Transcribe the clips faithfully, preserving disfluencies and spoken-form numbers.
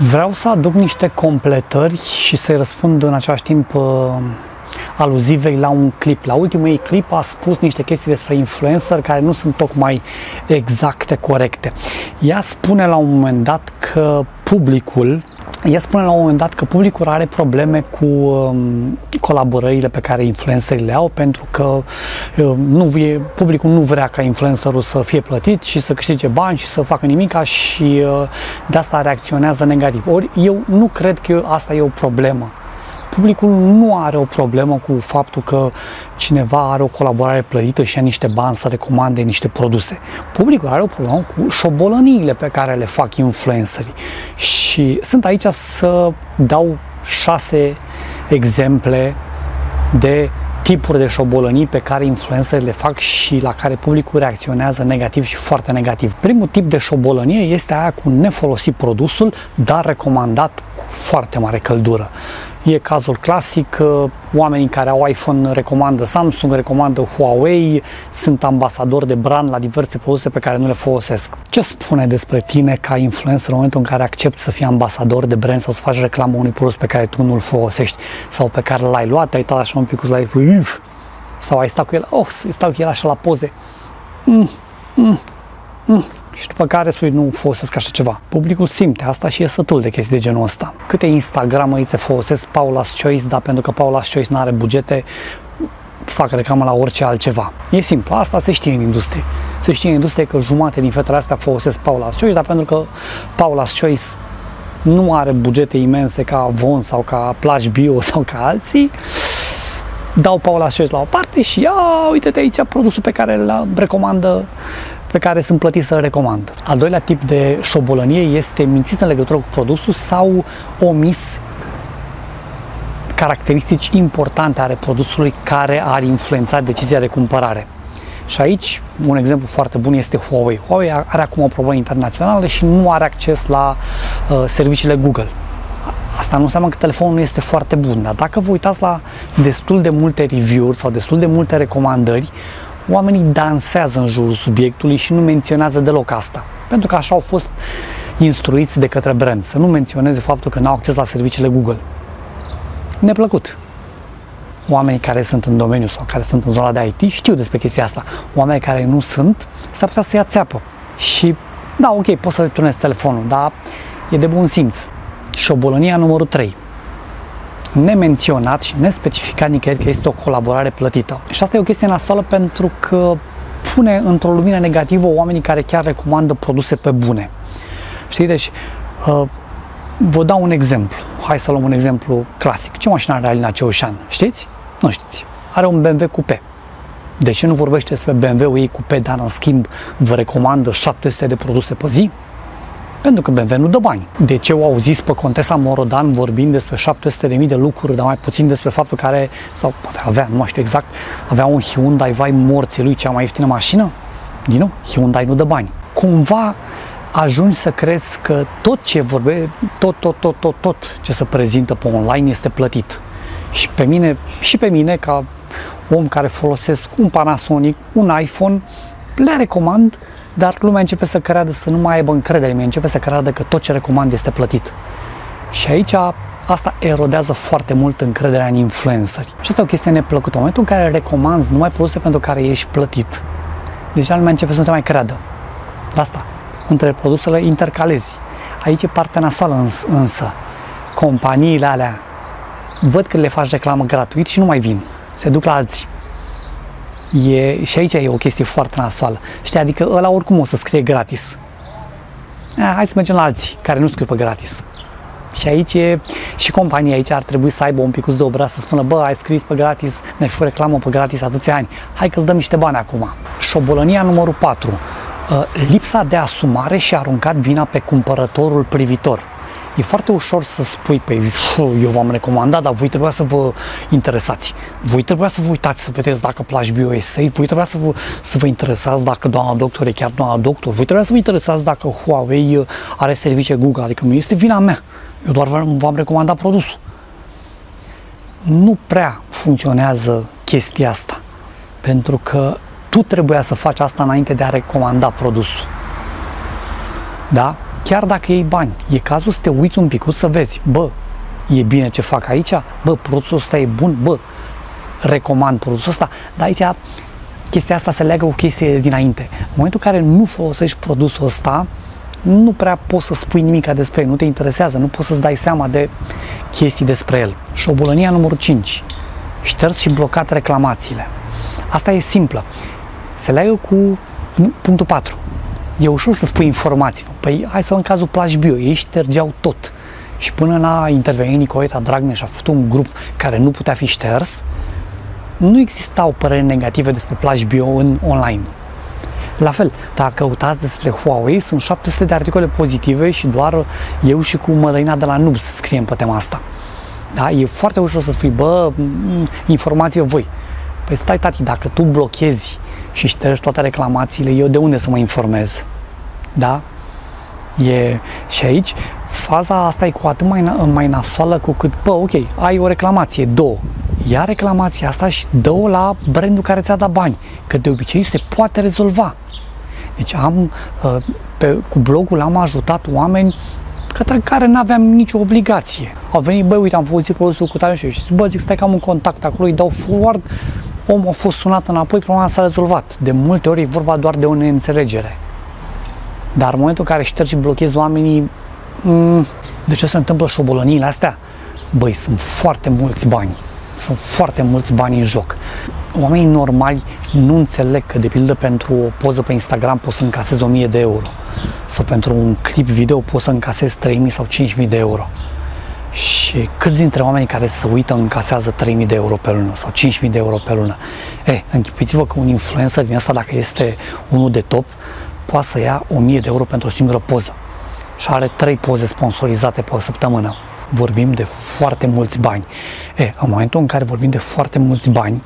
Vreau să aduc niște completări și să-i răspund în același timp uh, aluzivei la un clip. La ultimul ei clip a spus niște chestii despre influencer care nu sunt tocmai exacte, corecte. Ea spune la un moment dat că publicul Ea spune la un moment dat că publicul are probleme cu um, colaborările pe care influencerii le au, pentru că uh, nu vie, publicul nu vrea ca influencerul să fie plătit și să câștige bani și să facă nimica și uh, de asta reacționează negativ. Ori eu nu cred că asta e o problemă. Publicul nu are o problemă cu faptul că cineva are o colaborare plătită și ia niște bani să recomande niște produse. Publicul are o problemă cu șobolăniile pe care le fac influencerii. Și sunt aici să dau șase exemple de tipuri de șobolănii pe care influencerii le fac și la care publicul reacționează negativ și foarte negativ. Primul tip de șobolănie este aia cu nefolosit produsul, dar recomandat cu foarte mare căldură. E cazul clasic, oamenii care au iPhone recomandă Samsung, recomandă Huawei, sunt ambasadori de brand la diverse produse pe care nu le folosesc. Ce spune despre tine ca influencer în momentul în care accepti să fii ambasador de brand sau să faci reclamă unui produs pe care tu nu-l folosești sau pe care l-ai luat, te-ai uitat așa un pic la el sau ai stat cu el, oh, stau cu el așa la poze. Mm, mm, mm. Și după care spui, nu folosesc așa ceva. Publicul simte asta și e sătul de chestii de genul ăsta. Câte Instagram-ăițe folosesc Paula's Choice, dar pentru că Paula's Choice nu are bugete, fac reclamă la orice altceva. E simplu, asta se știe în industrie. Se știe în industrie că jumate din fetele astea folosesc Paula's Choice, dar pentru că Paula's Choice nu are bugete imense ca Avon sau ca Plage Bio sau ca alții, dau Paula's Choice la o parte și ia, uite-te aici produsul pe care îl recomandă, pe care sunt plătit să-l recomand. Al doilea tip de șobolănie este mințit în legătură cu produsul sau omis caracteristici importante ale produsului care ar influența decizia de cumpărare. Și aici, un exemplu foarte bun este Huawei. Huawei are acum o problemă internațională și nu are acces la uh, serviciile Google. Asta nu înseamnă că telefonul nu este foarte bun, dar dacă vă uitați la destul de multe review-uri sau destul de multe recomandări, oamenii dansează în jurul subiectului și nu menționează deloc asta. Pentru că așa au fost instruiți de către brand, să nu menționeze faptul că n-au acces la serviciile Google. Neplăcut. Oamenii care sunt în domeniu sau care sunt în zona de I T știu despre chestia asta. Oamenii care nu sunt, s-ar putea să ia țeapă. Și da, ok, poți să returnezi telefonul, dar e de bun simț. Șobolănia numărul trei. Nemenționat și nespecificat nicăieri că este o colaborare plătită. Și asta e o chestie nasoală pentru că pune într-o lumină negativă oamenii care chiar recomandă produse pe bune. Știi? Deci, uh, vă dau un exemplu. Hai să luăm un exemplu clasic. Ce mașină are Alina Ceușan? Știți? Nu știți. Are un B M W Coupé. De ce nu vorbește despre B M W-ul ei Coupé, dar în schimb vă recomandă șapte sute de produse pe zi? Pentru că B M W nu dă bani. De ce o auziți pe Contesa Morodan vorbind despre șapte sute de mii de lucruri, dar mai puțin despre faptul că are, sau poate avea, nu mai știu exact, avea un Hyundai, vai morții lui, cea mai ieftină mașină? Din nou, Hyundai nu dă bani. Cumva ajungi să crezi că tot ce vorbe, tot, tot, tot, tot, tot ce se prezintă pe online este plătit. Și pe mine, și pe mine, ca om care folosesc un Panasonic, un iPhone, le recomand, dar lumea începe să creadă, să nu mai aibă încredere în mine, începe să creadă că tot ce recomand este plătit. Și aici asta erodează foarte mult încrederea în influenceri. Și asta e o chestie neplăcută. În momentul în care recomanzi numai produse pentru care ești plătit, deja lumea începe să nu te mai creadă. De asta, între produsele intercalezi. Aici e partea nasoală însă. Companiile alea văd că le faci reclamă gratuit și nu mai vin. Se duc la alții. E, și aici e o chestie foarte nasoală. Știi, adică ăla oricum o să scrie gratis. A, hai să mergem la alții care nu scriu pe gratis. Și aici e, și compania aici ar trebui să aibă un picuț de obraz să spună, bă, ai scris pe gratis, ne-ai făcut reclamă pe gratis atâția ani, hai că îți dăm niște bani acum. Șobolănia numărul patru. Lipsa de asumare și aruncat vina pe cumpărătorul privitor. E foarte ușor să spui, pe eu v-am recomandat, dar voi trebuia să vă interesați. Voi trebuia să vă uitați să vedeți dacă Plage Bio e safe, voi trebuia să vă, să vă interesați dacă doamna doctor e chiar doamna doctor, voi trebuia să vă interesați dacă Huawei are servicii Google, adică nu este vina mea. Eu doar v-am recomandat produsul. Nu prea funcționează chestia asta, pentru că tu trebuia să faci asta înainte de a recomanda produsul. Da? chiar dacă iei bani, e cazul să te uiți un pic, să vezi, bă, e bine ce fac aici, bă, produsul ăsta e bun, bă, recomand produsul ăsta, dar aici chestia asta se leagă cu chestii dinainte. În momentul în care nu folosești produsul ăsta, nu prea poți să spui nimic despre el, nu te interesează, nu poți să-ți dai seama de chestii despre el. Șobolănia numărul cinci. Șters și blocat reclamațiile. Asta e simplă. Se leagă cu punctul patru. E ușor să spui informații. Păi hai să în cazul Plaj Bio, ei ștergeau tot. Și până la intervenit Nicoleta Dragnea și a făcut un grup care nu putea fi șters, nu existau păreri negative despre Plaj Bio în online. La fel, dacă căutați despre Huawei, sunt șapte sute de articole pozitive și doar eu și cu Mădălina de la Noobs scriem pe tema asta. Da? E foarte ușor să spui, bă, informați-vă voi. Păi stai, tati, dacă tu blochezi și ștergi toate reclamațiile, eu de unde să mă informez? Da? E... Și aici, faza asta e cu atât mai, mai nasoală cu cât, bă, ok, ai o reclamație, două. Ia reclamația asta și dă-o la brandul care ți-a dat bani, că de obicei se poate rezolva. Deci am, pe, cu blogul am ajutat oameni către care nu aveam nicio obligație. Au venit, băi, uite, am folosit produsul cu tare și zic, bă, zic, stai că am un contact acolo, îi dau forward, omul a fost sunat înapoi, problema s-a rezolvat. De multe ori e vorba doar de o neînțelegere. Dar în momentul în care ștergi și blochezi oamenii, de ce se întâmplă șobolăniile astea? Băi, sunt foarte mulți bani. Sunt foarte mulți bani în joc. Oamenii normali nu înțeleg că, de pildă, pentru o poză pe Instagram poți să încasezi o mie de euro sau pentru un clip video poți să încasezi trei mii sau cinci mii de euro. Și câți dintre oamenii care se uită încasează trei mii de euro pe lună sau cinci mii de euro pe lună? E, închipuiți-vă că un influencer din asta, dacă este unul de top, poate să ia o mie de euro pentru o singură poză și are trei poze sponsorizate pe o săptămână. Vorbim de foarte mulți bani. E, în momentul în care vorbim de foarte mulți bani,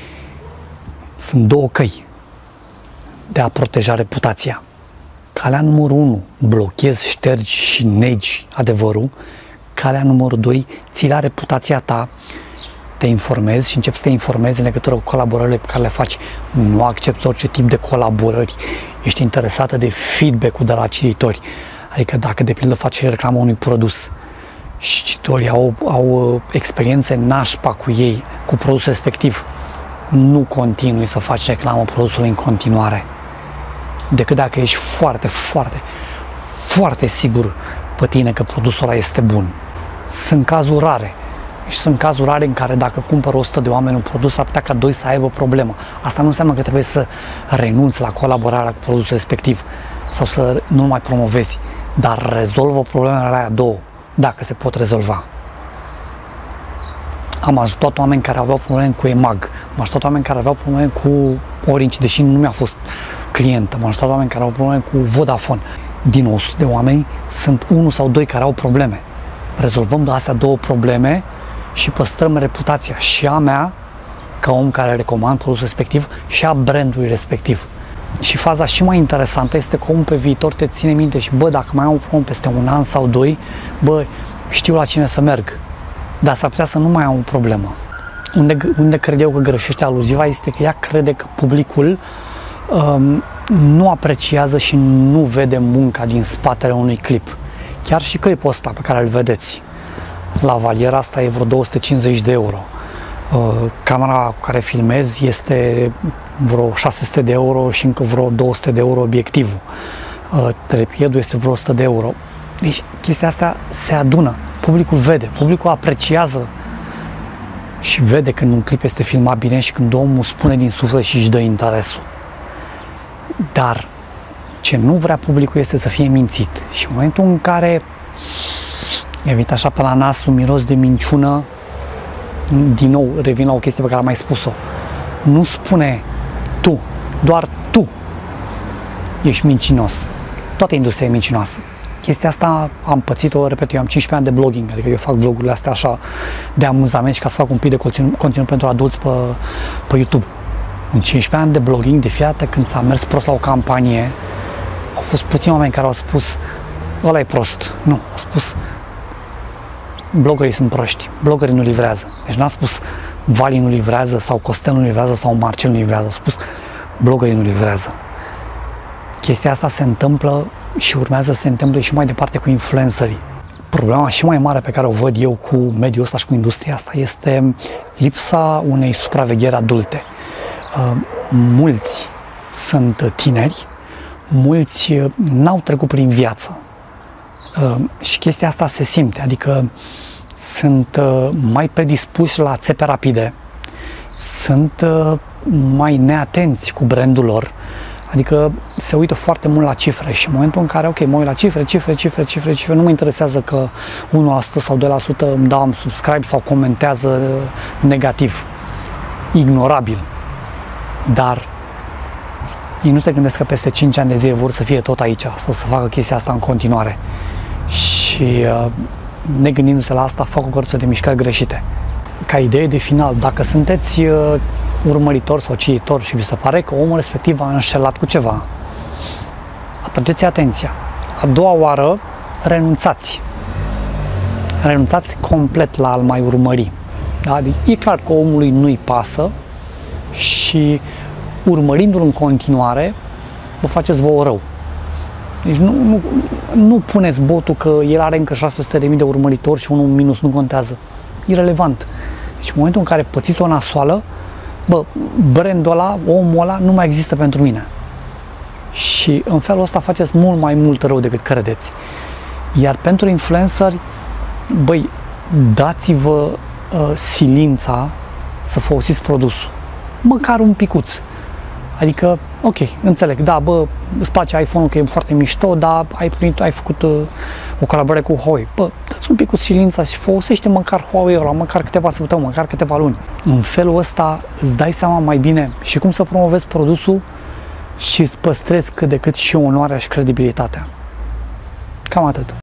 sunt două căi de a proteja reputația. Calea numărul unu, blochezi, ștergi și negi adevărul. Calea numărul doi, ții la reputația ta, te informezi și începi să te informezi în legătură cu colaborările pe care le faci. Nu accepti orice tip de colaborări. Ești interesată de feedback-ul de la cititori. Adică dacă, de pildă, faci reclamă unui produs și cititorii au, au experiențe nașpa cu ei, cu produsul respectiv, nu continui să faci reclamă produsului în continuare, decât dacă ești foarte, foarte, foarte sigur pe tine că produsul ăla este bun. Sunt cazuri rare și sunt cazuri rare în care dacă cumpără o sută de oameni un produs, ar putea ca doi să aibă problemă. Asta nu înseamnă că trebuie să renunți la colaborarea cu produsul respectiv sau să nu mai promovezi, dar rezolvă problemele alea două, dacă se pot rezolva. Am ajutat oameni care aveau probleme cu EMAG, am ajutat oameni care aveau probleme cu Orange, deși nu mi-a fost client, am ajutat oameni care au probleme cu Vodafone. Din o sută de oameni sunt unul sau doi care au probleme. Rezolvăm de astea două probleme și păstrăm reputația și a mea, ca om care recomand produsul respectiv, și a brandului respectiv. Și faza și mai interesantă este că omul pe viitor te ține minte și, bă, dacă mai am un problem peste un an sau doi, bă, știu la cine să merg. Dar s-ar putea să nu mai am o problemă. Unde, unde cred eu că greșește aluziva este că ea crede că publicul um, nu apreciază și nu vede munca din spatele unui clip. Chiar și clipul ăsta pe care îl vedeți, la valiera asta e vreo două sute cincizeci de euro. Uh, camera cu care filmez este vreo șase sute de euro și încă vreo două sute de euro obiectivul. Uh, Trepiedul este vreo o sută de euro. Deci chestia asta se adună. Publicul vede, publicul apreciază și vede când un clip este filmat bine și când omul spune din suflet și își dă interesul. Dar ce nu vrea publicul este să fie mințit. Și în momentul în care evit așa pe la nas un miros de minciună, din nou revin la o chestie pe care am mai spus-o. Nu spune tu, doar tu ești mincinos. Toată industria e mincinoasă. Chestia asta am pățit-o, repet, eu am cincisprezece ani de blogging, adică eu fac vlogurile astea așa de amuzament și ca să fac un pic de conținut, conținut pentru adulți pe, pe YouTube. În cincisprezece ani de blogging, de fiată când s-a mers prost la o campanie, au fost puțini oameni care au spus ăla e prost. Nu, au spus bloggerii sunt proști, bloggerii nu livrează. Deci n-a spus Vali nu livrează sau Costel nu livrează sau Marcel nu livrează, au spus bloggerii nu livrează. Chestia asta se întâmplă și urmează să se întâmple și mai departe cu influencerii. Problema și mai mare pe care o văd eu cu mediul ăsta și cu industria asta este lipsa unei supravegheri adulte. Mulți sunt tineri, mulți n-au trecut prin viață și chestia asta se simte, adică sunt mai predispuși la țepe rapide, sunt mai neatenți cu brandul lor, adică se uită foarte mult la cifre și în momentul în care, ok, mă uit la cifre, cifre, cifre, cifre, cifre, nu mă interesează că unu la sută sau doi la sută îmi dau subscribe sau comentează negativ, ignorabil, dar ei nu se gândesc că peste cinci ani de zile vor să fie tot aici sau să facă chestia asta în continuare și negândindu-se la asta fac o grămadă de mișcări greșite. Ca idee de final, dacă sunteți urmăritori sau cititori și vi se pare că omul respectiv a înșelat cu ceva, atrageți atenția. A doua oară, renunțați. Renunțați complet la a-l mai urmări. Da? E clar că omului nu-i pasă și urmărindu-l în continuare, vă faceți vouă rău. Deci nu, nu, nu puneți botul că el are încă șase sute de mii de urmăritori și unul minus nu contează. Irelevant. Deci în momentul în care pățiți o nasoală, bă, brandul ăla, omul ăla nu mai există pentru mine. Și în felul ăsta faceți mult mai mult rău decât credeți. Iar pentru influenceri, băi, dați-vă uh, silința să folosiți produsul. Măcar un picuț. Adică, ok, înțeleg, da, bă, îți place iPhone-ul că e foarte mișto, dar ai, primit, ai făcut uh, o colaborare cu Huawei. Bă, dați un pic cu silința și folosește măcar Huawei-ul ăla, măcar câteva săptămâni, măcar câteva luni. În felul ăsta îți dai seama mai bine și cum să promovezi produsul și îți păstrezi cât de cât și onoarea și credibilitatea. Cam atât.